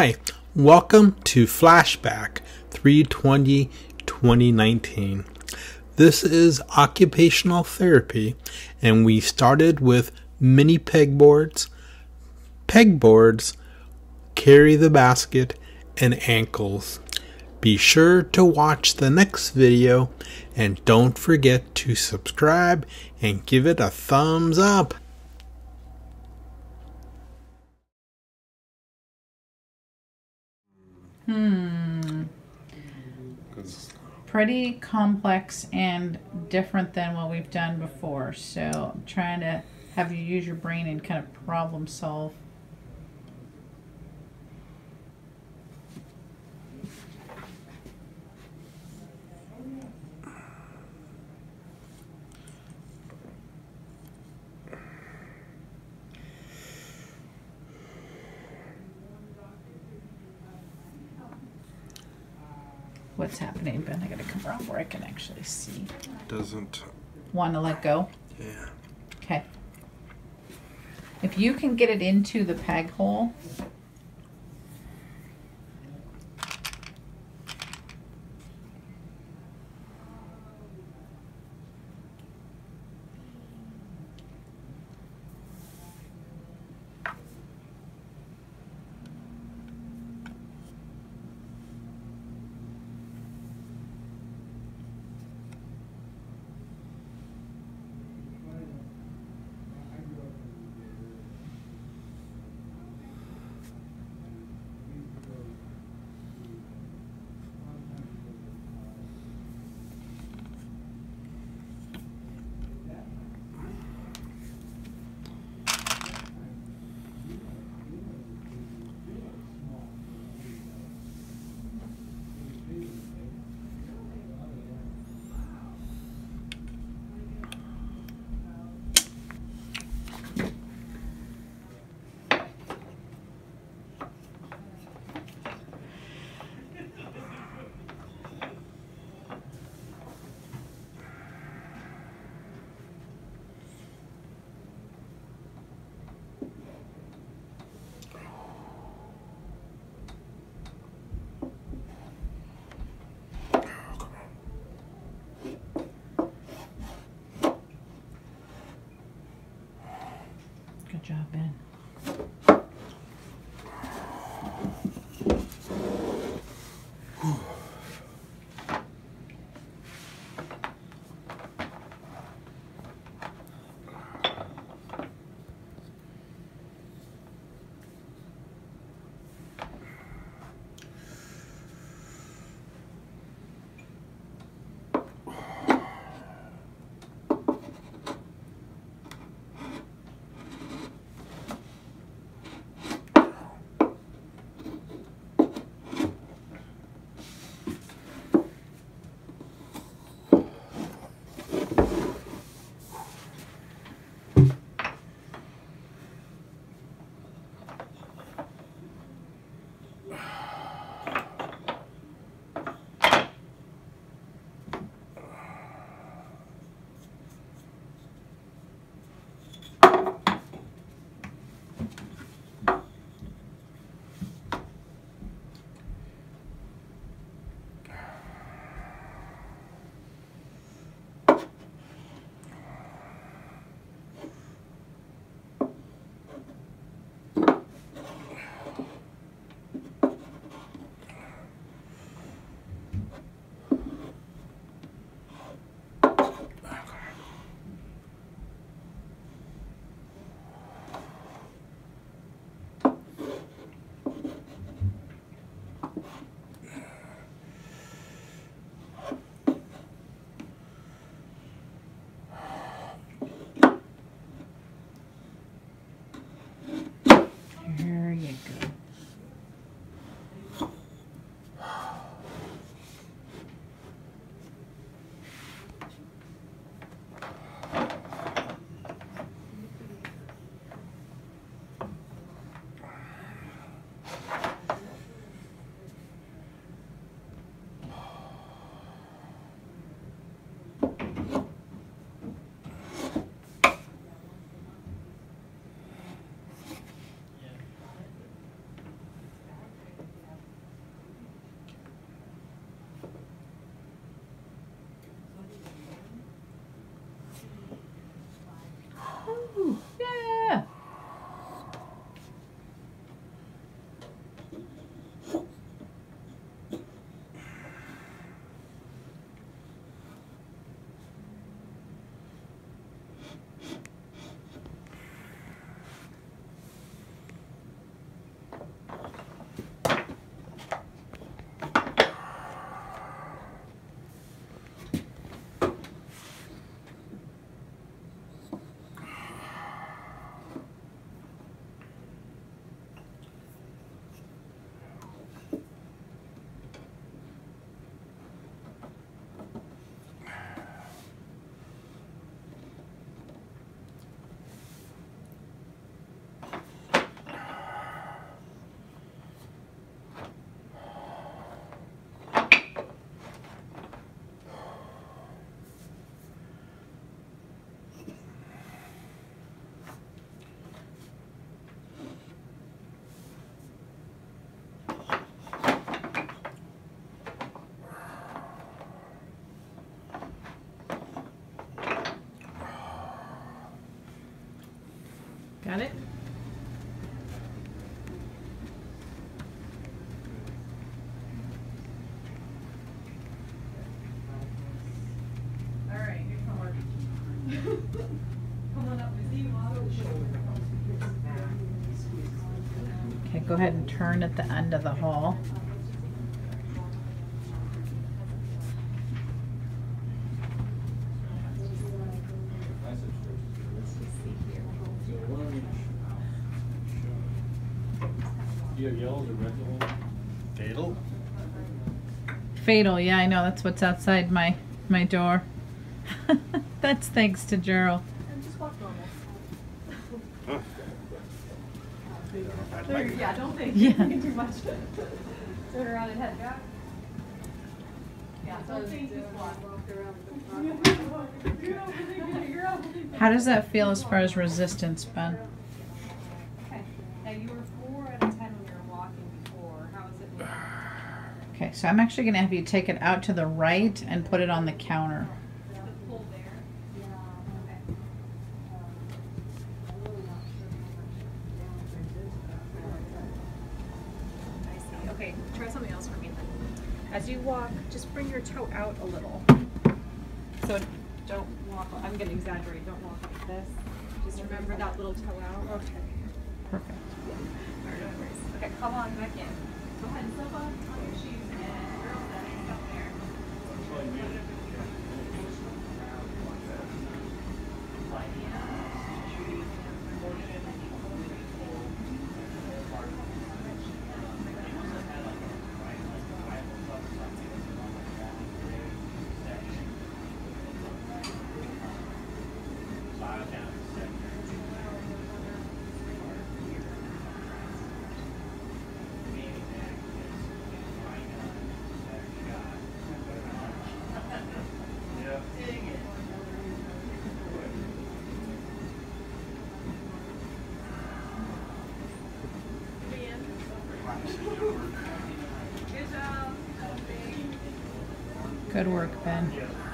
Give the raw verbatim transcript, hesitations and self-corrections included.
Hi, welcome to Flashback three twenty twenty nineteen. This is occupational therapy, and we started with mini pegboards, pegboards, carry the basket, and ankles. Be sure to watch the next video, and don't forget to subscribe and give it a thumbs up. Hmm. Pretty complex and different than what we've done before. So I'm trying to have you use your brain and kind of problem solve. What's happening, Ben? I gotta come around where I can actually see. Doesn't Want to let go? Yeah. Okay. If you can get it into the peg hole, good job, Ben. Got it? All right, here come work. Come on up, Missy. Okay, go ahead and turn at the end of the hall. Do you have yellows or reds at home? Fatal. Fatal, yeah, I know. That's what's outside my my door. That's thanks to Gerald. And just walk normal. Huh. There, yeah, don't think Yeah. too much. Turn around and head back. Yeah, don't think, just walk. How does that feel as far as resistance, Ben? Okay. Now you were four out of ten when you were walking before. How is it now? Okay, so I'm actually going to have you take it out to the right and put it on the counter. The pull there. Okay. I see. Okay, try something else for me then. As you walk, just bring your toe out a little. So don't walk, I'm going to exaggerate, don't walk like this. Just remember that little toe out. Okay. Perfect. All right, no worries. Okay, come on back in. Go ahead and step on, on your shoes and you're all set. Up there. Good work, Ben.